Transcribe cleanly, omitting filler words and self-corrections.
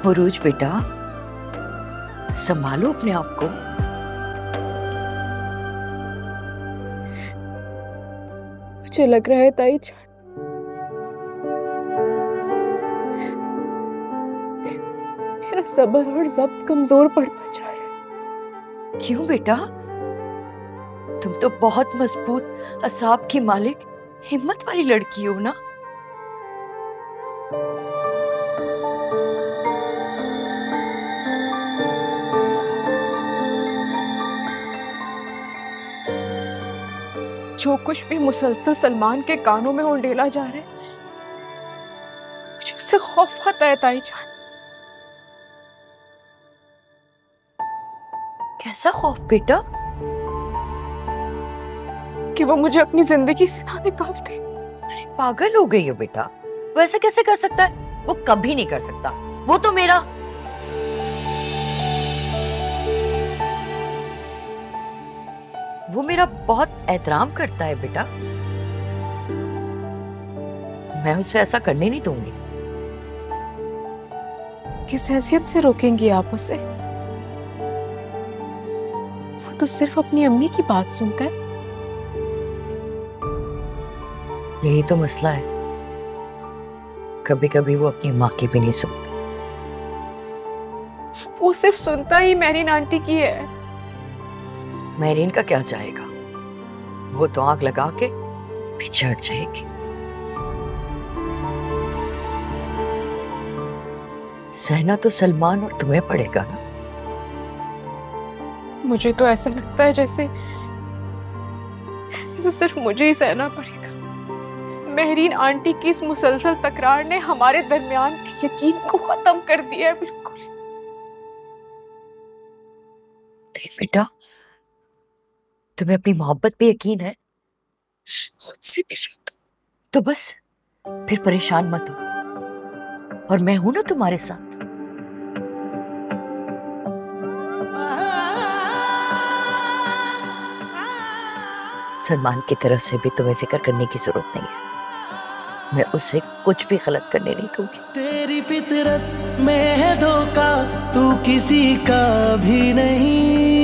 मुरूज बेटा, संभालो अपने आप को। मुझे लग रहा है ताई जान, मेरा सब्र और जब्त कमजोर पड़ता जा रहा है। क्यों बेटा? तुम तो बहुत मजबूत असाब की मालिक, हिम्मत वाली लड़की हो ना। जो कुछ भी मुसलसल सलमान के कानों में उंडेला जा रहा है, मुझे उससे खौफ आता है ताई जान। कैसा खौफ बेटा? कि वो मुझे अपनी जिंदगी से ना निकाल दे। अरे पागल हो गई हो बेटा, वो ऐसा कैसे कर सकता है? वो कभी नहीं कर सकता। वो तो मेरा बहुत एहतराम करता है बेटा। मैं उसे ऐसा करने नहीं दूंगी। किस हैसियत से रोकेंगी आप उसे? वो तो सिर्फ अपनी अम्मी की बात सुनता है। यही तो मसला है, कभी कभी वो अपनी माँ की भी नहीं सुनता। वो सिर्फ सुनता ही मेरीन आंटी की है। मेरीन का क्या जाएगा? वो तो आग लगा के पीछे हट जाएगी। सहना तो सलमान और तुम्हें पड़ेगा ना। मुझे तो ऐसा लगता है जैसे सिर्फ मुझे ही सहना पड़ेगा। मेहरीन आंटी की इस मुसलसल तकरार ने हमारे दरमियान के यकीन को खत्म कर दिया है बिल्कुल। नहीं बेटा, तुम्हें अपनी मोहब्बत पे यकीन है? मुझसे भी ज्यादा। तो बस फिर परेशान मत हो, और मैं हूं ना तुम्हारे साथ। सलमान की तरफ से भी तुम्हें फिक्र करने की जरूरत नहीं है। मैं उसे कुछ भी गलत करने नहीं दूंगी। तेरी फितरत में है धोखा, तू किसी का भी नहीं।